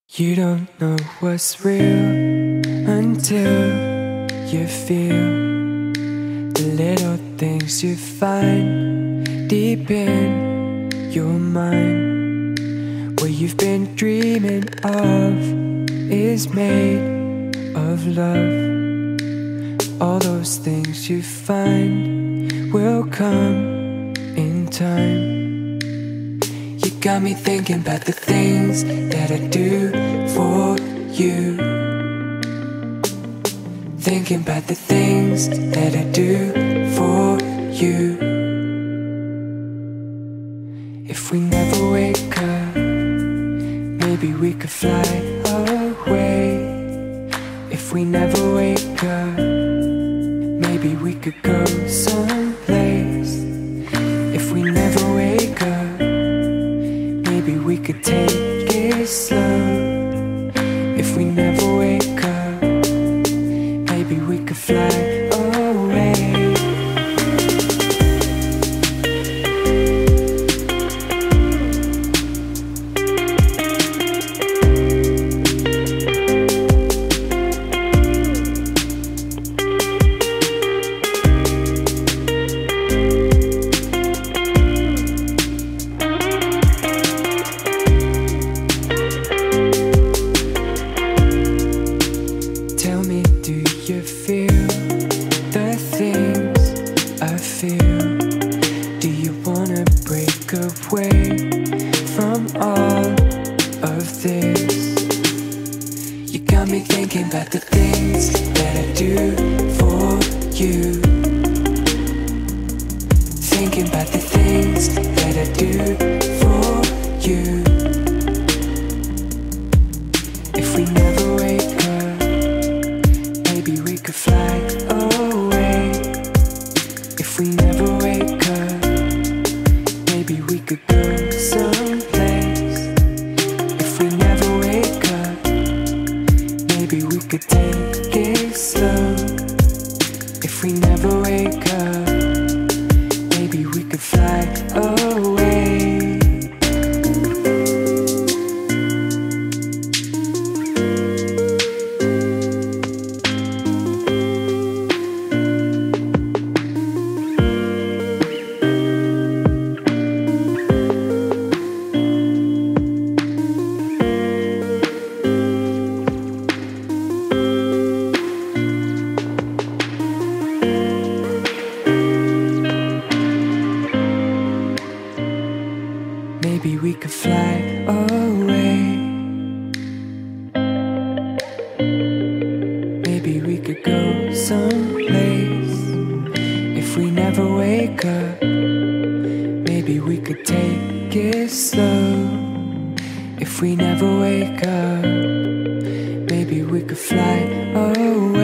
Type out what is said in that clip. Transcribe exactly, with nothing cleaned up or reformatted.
You don't know what's real until you feel the little things you find deep in your mind. What you've been dreaming of is made of love. All those things you find will come in time. You got me thinking about the things that I do for you. Thinking about the things that I do for you. If we never wake up, maybe we could fly away. If we never wake up, maybe we could go someplace. If we never wake up, maybe we could take it slow. If we never wake up, maybe we could fly away. Tell me, do you feel the things I feel? Do you wanna break away from all of this? You got me thinking about the things that I do for you. Thinking about the things that I do for you. If we never wake up, maybe we could fly away. If we never wake up, maybe we could go someplace. If we never wake up, maybe we could take it slow. If we never wake up, maybe we could fly away. Maybe we could fly away. Maybe we could go someplace. If we never wake up, maybe we could take it slow. If we never wake up, maybe we could fly away.